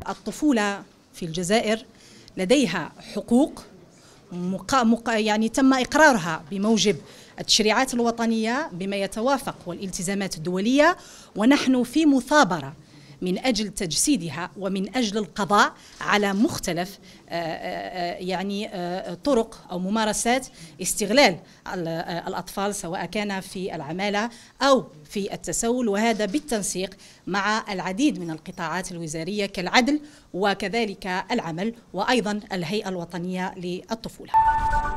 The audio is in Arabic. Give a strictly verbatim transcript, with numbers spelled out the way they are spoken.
الطفولة في الجزائر لديها حقوق مقا مقا يعني تم إقرارها بموجب التشريعات الوطنية بما يتوافق والالتزامات الدولية، ونحن في مثابرة من أجل تجسيدها ومن أجل القضاء على مختلف يعني طرق أو ممارسات استغلال الأطفال سواء كان في العمالة أو في التسول، وهذا بالتنسيق مع العديد من القطاعات الوزارية كالعدل وكذلك العمل وأيضا الهيئة الوطنية للطفولة.